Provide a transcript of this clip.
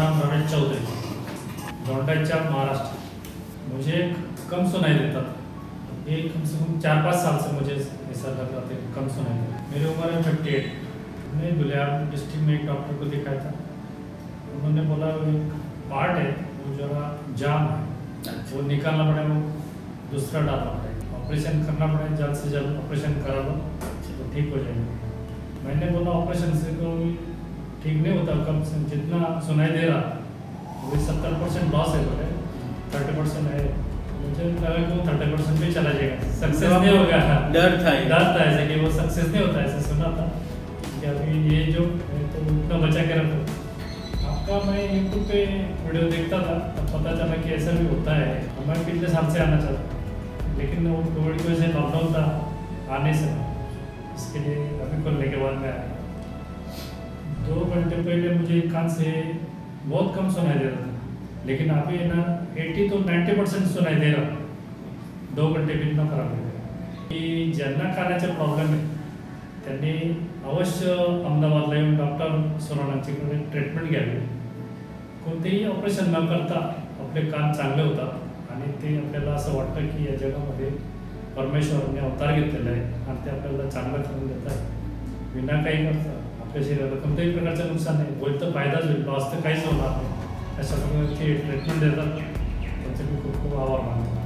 नाम रमेश चौधरी, लौंडा महाराष्ट्र। मुझे कम सुनाई देता था, ये कम से कम 4-5 साल से मुझे ऐसा लग रहा था कम सुनाई देता। मेरी उम्र है 58। मैं दुलियार डिस्ट्रिक्ट में एक डॉक्टर को दिखाया था। उन्होंने बोला एक पार्ट है वो जरा जाम है, वो निकालना पड़ेगा, वो दूसरा डालना पड़ेगा, ऑपरेशन करना पड़ेगा, जल्द से जल्द ऑपरेशन करा लो तो ठीक हो जाएगा। मैंने बोला ऑपरेशन से तो ठीक नहीं होता, कम से जितना सुनाई दे रहा वो 70% लॉस है, बोले 30% है। मुझे लगा कि वो 30% भी चला जाएगा, सक्सेस नहीं होगा। डर था ऐसे कि वो सक्सेस नहीं होता, ऐसे सुना था कि अभी ये जो तो उतना बचा के रखो। आपका मैं यूट्यूब पे वीडियो देखता था, तब पता चला कि ऐसा भी होता है। मैं पिछले साल से आना चाहता, लेकिन वो कोविड की वजह से लॉकडाउन था, आने से इसके लिए अभी खोलने के बाद में आया। 2 घंटे पहले मुझे कान से बहुत कम सुनाई दे रहा था, लेकिन अभी है ना 80 तो 90% सुनाई दे रहा। 2 घंटे भी इतना खराब आहे की ज्यांना कानाचे प्रॉब्लेम आहे त्यांनी अवश्य अहमदाबादला येऊन डॉक्टर सोनानांचीकडे ट्रीटमेंट घ्यावी। कोणतेही ऑपरेशन न करता आपले कान चांगले होतात आणि ते आपल्याला असं वाटतं की या जगामध्ये परमेश्वराने अवतार घेतलेला आहे आणि ते आपल्याला चांगलं करून देत आहे। विना काही करता आपल्या शरीराला कोणत्याही प्रकारचं नुकसान नाही, होईल तर फायदाच होईल, लॉस तर काहीच होणार नाही। अशा प्रकारची ट्रीटमेंट देतात, त्यांचे मी खूप खूप आभार मानतो।